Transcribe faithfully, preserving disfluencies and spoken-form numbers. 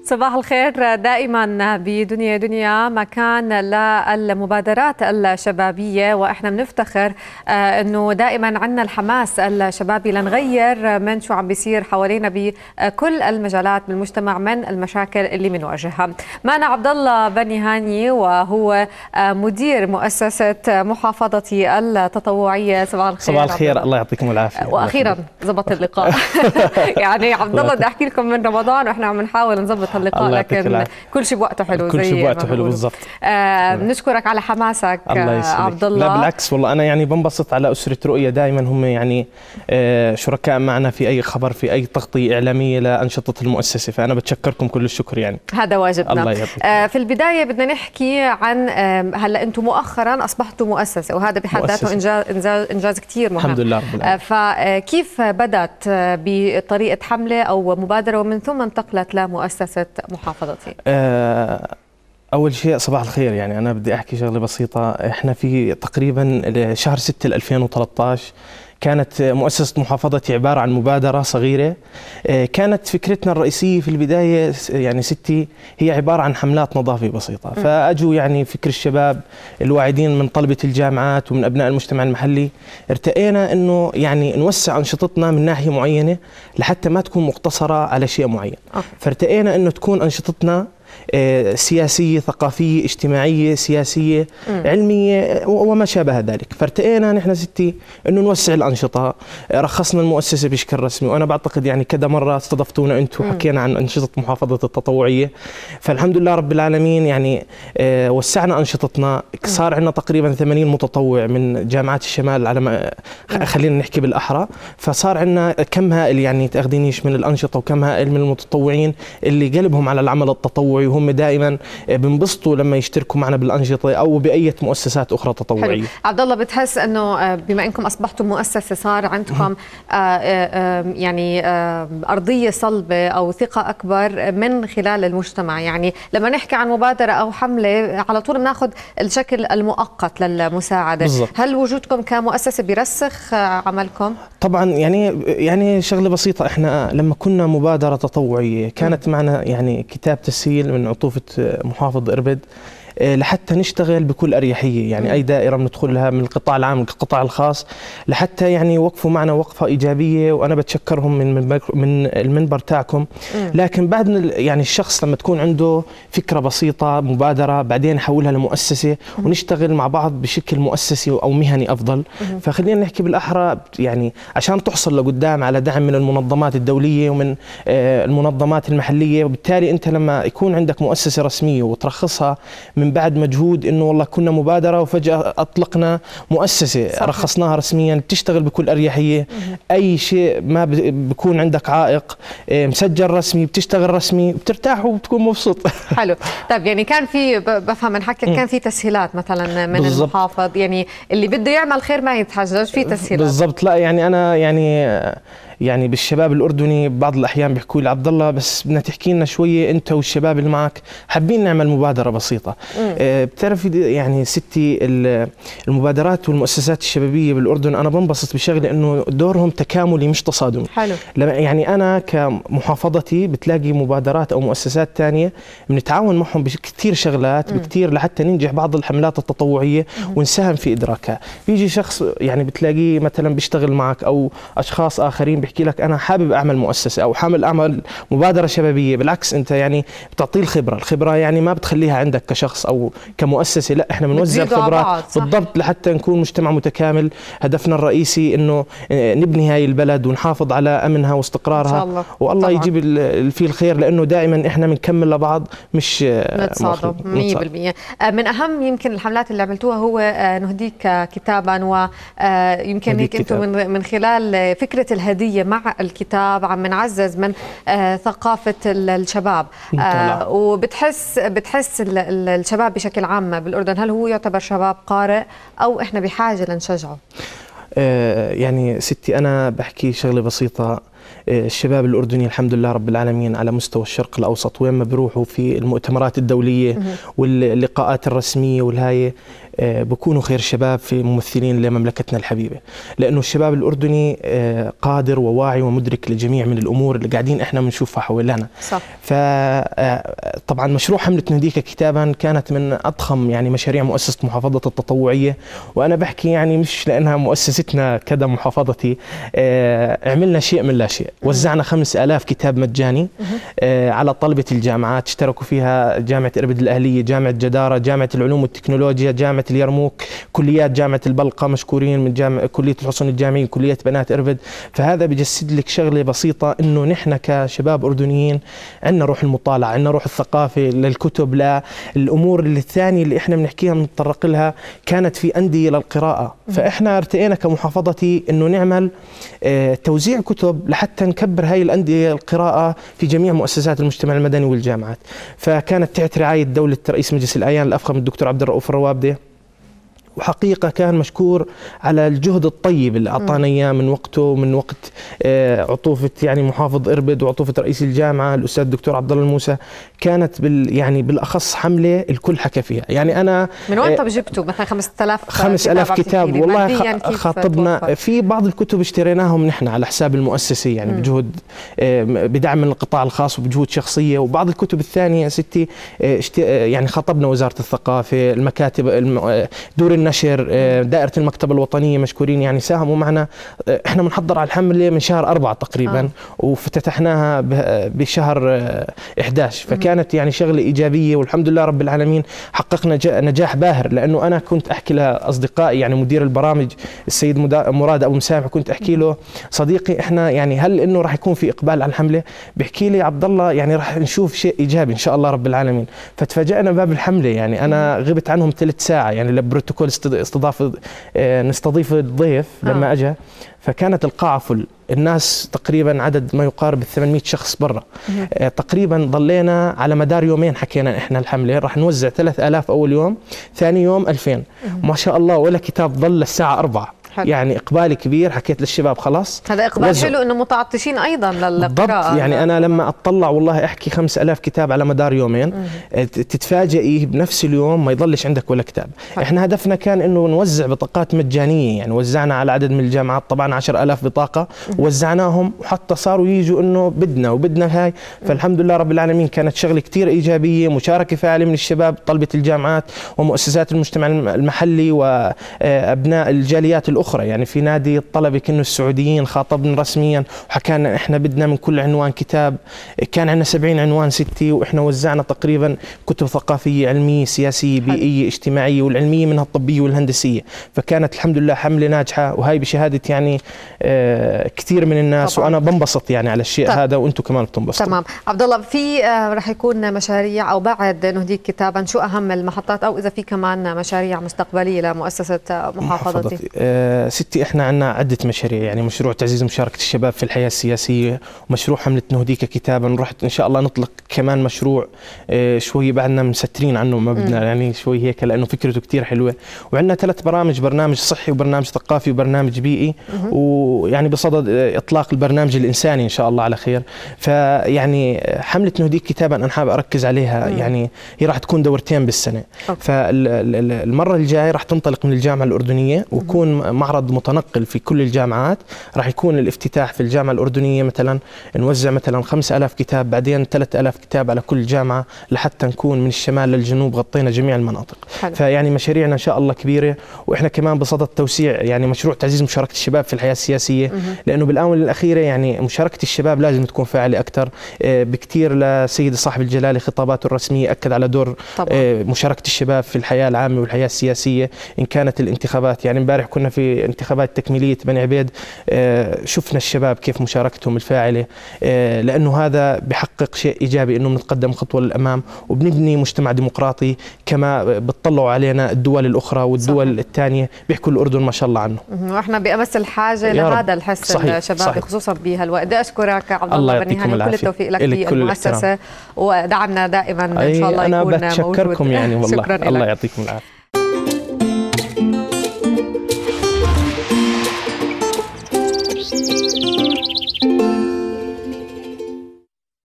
صباح الخير. دائما بدنيا دنيا مكان للمبادرات الشبابية، وإحنا بنفتخر أنه دائما عندنا الحماس الشبابي لنغير من شو عم بيصير حوالينا بكل المجالات بالمجتمع من المشاكل اللي بنواجهها. معنا عبد الله بني هاني وهو مدير مؤسسة محافظتي التطوعية. صباح الخير. صباح الخير، الله يعطيكم العافية. وأخيرا زبط اللقاء. يعني عبد الله بدي أحكي لكم من رمضان وإحنا عم نحاول نظبط اللقاء، لكن كل شيء بوقته حلو. كل شيء بوقته حلو بالضبط. آه بنشكرك على حماسك عبد الله. لا بالعكس والله، انا يعني بنبسط على اسره رؤيه، دائما هم يعني آه شركاء معنا في اي خبر، في اي تغطيه اعلاميه لانشطه المؤسسه، فانا بتشكركم كل الشكر. يعني هذا واجبنا. الله يعطيك. آه في البدايه بدنا نحكي عن آه هلا انتم مؤخرا اصبحتوا مؤسسه، وهذا بحد ذاته انجاز انجاز, إنجاز كثير مهم. الحمد لله رب العالمين. آه فكيف بدات بطريقه حمله او مبادره ومن ثم انتقلت لمؤسسه محافظتي؟ آه أول شيء صباح الخير. يعني أنا بدي أحكي شغلة بسيطة. إحنا في تقريبا شهر ستة ألفين وثلاثة عشر كانت مؤسسة محافظتي عبارة عن مبادرة صغيرة. كانت فكرتنا الرئيسية في البداية يعني ستي هي عبارة عن حملات نظافة بسيطة. فأجوا يعني فكر الشباب الواعدين من طلبة الجامعات ومن أبناء المجتمع المحلي، ارتئينا أنه يعني نوسع أنشطتنا من ناحية معينة لحتى ما تكون مقتصرة على شيء معين. فارتئينا أنه تكون أنشطتنا سياسية، ثقافية، اجتماعية، سياسية، مم. علمية وما شابه ذلك. فارتئينا نحن ستي انه نوسع الأنشطة. رخصنا المؤسسة بشكل رسمي، وانا بعتقد يعني كذا مرة استضفتونا انتم وحكينا عن أنشطة محافظة التطوعية. فالحمد لله رب العالمين يعني آه وسعنا أنشطتنا. صار عندنا تقريبا ثمانين متطوع من جامعات الشمال على ما خلينا نحكي بالأحرى. فصار عندنا كم هائل يعني تاخذينيش من الأنشطة، وكم هائل من المتطوعين اللي قلبهم على العمل التطوعي، وهم دائما بنبسطوا لما يشتركوا معنا بالانشطه او باي مؤسسات اخرى تطوعيه. حلو. عبد الله، بتحس انه بما انكم اصبحتم مؤسسه صار عندكم يعني ارضيه صلبه او ثقه اكبر من خلال المجتمع؟ يعني لما نحكي عن مبادره او حمله على طول بناخذ الشكل المؤقت للمساعده. بالزبط. هل وجودكم كمؤسسه بيرسخ عملكم؟ طبعا يعني يعني شغله بسيطه. احنا لما كنا مبادره تطوعيه كانت م. معنا يعني كتاب تسهيل من عطوفة محافظ إربد لحتى نشتغل بكل أريحية. يعني أي دائرة بندخلها من القطاع العام للقطاع الخاص لحتى يعني وقفوا معنا وقفة إيجابية، وأنا بتشكرهم من من المنبر تاعكم. لكن بعد يعني الشخص لما تكون عنده فكرة بسيطة، مبادرة، بعدين نحولها لمؤسسة ونشتغل مع بعض بشكل مؤسسي أو مهني أفضل. فخلينا نحكي بالأحرى، يعني عشان تحصل لقدام على دعم من المنظمات الدولية ومن المنظمات المحلية. وبالتالي أنت لما يكون عندك مؤسسة رسمية وترخصها من بعد مجهود انه والله كنا مبادره وفجاه اطلقنا مؤسسه، صحيح. رخصناها رسميا، بتشتغل بكل اريحيه. مه. اي شيء ما بكون عندك عائق، مسجل رسمي، بتشتغل رسمي، بترتاح وبتكون مبسوط. حلو. طيب يعني كان في، بفهم من حكيك كان في تسهيلات مثلا من بالزبط. المحافظ، يعني اللي بده يعمل خير ما يتحجج، في تسهيلات بالضبط. لا يعني انا يعني يعني بالشباب الاردني بعض الاحيان بيحكوا لي عبد الله بس بدنا تحكي لنا شويه انت والشباب اللي معك، حابين نعمل مبادره بسيطه. آه بتعرفي يعني ستي المبادرات والمؤسسات الشبابيه بالاردن انا بنبسط بشغله انه دورهم تكاملي مش تصادمي. حلو. يعني انا كمحافظتي بتلاقي مبادرات او مؤسسات ثانيه بنتعاون معهم بكثير شغلات بكثير لحتى ننجح بعض الحملات التطوعيه مم. ونساهم في ادراكها. بيجي شخص يعني بتلاقيه مثلا بيشتغل معك او اشخاص اخرين بيحكي لك انا حابب اعمل مؤسسه او حابب اعمل مبادره شبابيه. بالعكس انت يعني بتعطيه الخبره، الخبره يعني ما بتخليها عندك كشخص او كمؤسسه، لا احنا بنوزع الخبرات بالضبط لحتى نكون مجتمع متكامل. هدفنا الرئيسي انه نبني هاي البلد ونحافظ على امنها واستقرارها ان شاء الله. والله طبعا. يجيب فيه الخير، لانه دائما احنا بنكمل لبعض مش نتصادم. مية بالمية. من اهم يمكن الحملات اللي عملتوها هو نهديك كتابا، ويمكن هيك انتم من خلال فكره الهديه مع الكتاب عم نعزز من آه ثقافة الشباب. آه وبتحس بتحس الشباب بشكل عام بالأردن، هل هو يعتبر شباب قارئ أو إحنا بحاجة لنشجعه؟ آه يعني ستي أنا بحكي شغلة بسيطة. الشباب الأردني الحمد لله رب العالمين على مستوى الشرق الأوسط وين ما بيروحوا في المؤتمرات الدولية واللقاءات الرسمية والهاي بكونوا خير شباب في ممثلين لمملكتنا الحبيبة، لأنه الشباب الأردني قادر وواعي ومدرك لجميع من الأمور اللي قاعدين إحنا بنشوفها حولنا. صح. فطبعا مشروع حملة نهديك كتابا كانت من أضخم يعني مشاريع مؤسسة محافظة التطوعية، وأنا بحكي يعني مش لأنها مؤسستنا كذا محافظتي، عملنا شيء من لا شيء. وزعنا خمس آلاف كتاب مجاني على طلبة الجامعات، اشتركوا فيها جامعة إربد الأهلية، جامعة جدارة، جامعة العلوم والتكنولوجيا، جامعة اليرموك، كليات جامعة البلقة مشكورين من جامعة كلية الحصون الجامعية، كلية بنات إربد. فهذا بجسد لك شغلة بسيطة، إنه نحن كشباب أردنيين عندنا روح المطالعة، عندنا روح الثقافة للكتب، للأمور اللي الثانية اللي إحنا بنحكيها بنتطرق لها كانت في أندية للقراءة. فإحنا ارتئينا كمحافظتي إنه نعمل اه توزيع كتب لحتى نكبر هاي الأندية القراءة في جميع مؤسسات المجتمع المدني والجامعات. فكانت تحت رعاية دولة رئيس مجلس الأعيان الأفخم الدكتور عبد الرؤوف الروابدة، وحقيقة كان مشكور على الجهد الطيب اللي أعطانا إياه من وقته، ومن وقت عطوفة يعني محافظ إربد وعطوفة رئيس الجامعة الأستاذ الدكتور عبد الله الموسى. كانت بال يعني بالأخص حملة الكل حكى فيها. يعني أنا من وين طب جبتوا مثلا خمسة آلاف خمسة آلاف كتاب؟ والله خاطبنا في بعض الكتب اشتريناهم نحن على حساب المؤسسة، يعني م. بجهد بدعم من القطاع الخاص وبجهود شخصية، وبعض الكتب الثانية ستي يعني خاطبنا وزارة الثقافة، المكاتب، دور النشر، دائرة المكتبة الوطنية مشكورين يعني ساهموا معنا. احنا بنحضر على الحملة من شهر أربعة تقريبا آه. وافتتحناها بشهر إحدى عشر، فكانت يعني شغلة إيجابية والحمد لله رب العالمين حققنا نجاح باهر. لأنه أنا كنت أحكي لأصدقائي يعني مدير البرامج السيد مراد أبو مسامح، كنت أحكي له صديقي احنا يعني هل إنه راح يكون في إقبال على الحملة؟ بيحكي لي عبد الله يعني راح نشوف شيء إيجابي إن شاء الله رب العالمين. فتفاجأنا باب الحملة، يعني أنا غبت عنهم ثلاث ساعة يعني لبروتوكول استضافة نستضيف الضيف لما آه. أجا، فكانت القاعة فل، الناس تقريبا عدد ما يقارب ال ثمانمئة شخص برا. آه تقريبا ضلينا على مدار يومين حكينا احنا الحملة راح نوزع ثلاثة آلاف أول يوم، ثاني يوم ألفين، ما شاء الله ولا كتاب ضل الساعة أربعة. حلو. يعني إقبال كبير، حكيت للشباب خلاص هذا إقبال وزع. حلو إنه متعطشين أيضا للقراءة. يعني أنا لما أطلع والله أحكي خمسة آلاف كتاب على مدار يومين، مم. تتفاجئي بنفس اليوم ما يضلش عندك ولا كتاب. حلو. إحنا هدفنا كان إنه نوزع بطاقات مجانية، يعني وزعنا على عدد من الجامعات طبعا عشرة آلاف بطاقة، مم. وزعناهم وحتى صاروا يجوا إنه بدنا وبدنا هاي. فالحمد لله رب العالمين كانت شغلة كتير إيجابية، مشاركة فاعلة من الشباب طلبة الجامعات ومؤسسات المجتمع المحلي وأبناء الجاليات الأخرى. يعني في نادي الطلبة كانوا السعوديين خاطبنا رسميا وحكانا احنا بدنا من كل عنوان كتاب، كان عندنا سبعين عنوان ستي، واحنا وزعنا تقريبا كتب ثقافية علمية سياسية بيئية اجتماعية، والعلمية منها الطبية والهندسية. فكانت الحمد لله حملة ناجحة، وهي بشهادة يعني آه كثير من الناس طبعا. وانا بنبسط يعني على الشيء طب. هذا وانتم كمان بتنبسطوا. تمام عبد الله، في آه رح يكون مشاريع او بعد نهديك كتابا، شو اهم المحطات او اذا في كمان مشاريع مستقبلية لمؤسسة محافظتي؟ آه ستي احنا عندنا عدة مشاريع، يعني مشروع تعزيز مشاركة الشباب في الحياة السياسية، ومشروع حملة نهديك كتابا، رحت ان شاء الله نطلق كمان مشروع اه شوي بعدنا مسترين عنه ما بدنا م. يعني شوي هيك لانه فكرته كتير حلوة. وعندنا ثلاث برامج، برنامج صحي وبرنامج ثقافي وبرنامج بيئي، م. ويعني بصدد اطلاق البرنامج الانساني ان شاء الله على خير. فيعني حملة نهديك كتابا انا حابب اركز عليها، م. يعني هي راح تكون دورتين بالسنة. فالمرة الجاية راح تنطلق من الجامعة الأردنية ويكون معرض متنقل في كل الجامعات. راح يكون الافتتاح في الجامعة الأردنية مثلا نوزع مثلا خمسة آلاف كتاب، بعدين ثلاثة آلاف كتاب على كل جامعة لحتى نكون من الشمال للجنوب غطينا جميع المناطق. حلو. فيعني مشاريعنا إن شاء الله كبيرة، وإحنا كمان بصدد توسيع يعني مشروع تعزيز مشاركة الشباب في الحياة السياسية، مه. لأنه بالآونة الأخيرة يعني مشاركة الشباب لازم تكون فاعلة أكثر بكثير. لسيد صاحب الجلالة خطاباته الرسمية أكد على دور طبعا. مشاركة الشباب في الحياة العامة والحياة السياسية إن كانت الانتخابات. يعني امبارح كنا في انتخابات تكميلية بني عبيد، شفنا الشباب كيف مشاركتهم الفاعلة، لأنه هذا بحقق شيء إيجابي، إنه بنتقدم خطوة للأمام وبنبني مجتمع ديمقراطي كما بتطلعوا علينا الدول الأخرى والدول صحيح. الثانية بيحكوا الأردن ما شاء الله عنه، وإحنا بأمس الحاجة لهذا الحس الشبابي خصوصا بهالوقت. بدي أشكرك عبد الله بالنهاية، كل التوفيق لك في المؤسسة ودعمنا دائما إن شاء الله أنا يكون بتشكركم موجود. يعني والله الله يعطيكم العافية.